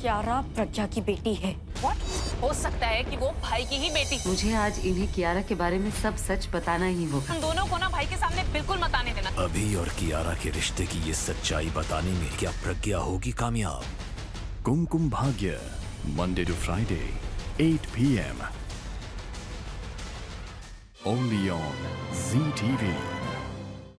कियारा प्रज्ञा की बेटी है। What? हो सकता है कि वो भाई की ही बेटी। मुझे आज इन्हें कियारा के बारे में सब सच बताना ही होगा। हम दोनों को ना भाई के सामने बिल्कुल मत आने देना। अभी और कियारा के रिश्ते की ये सच्चाई बताने में क्या प्रज्ञा होगी कामयाब? Kumkum Bhagya, Monday to Friday, 8 p.m. Only on ZTV.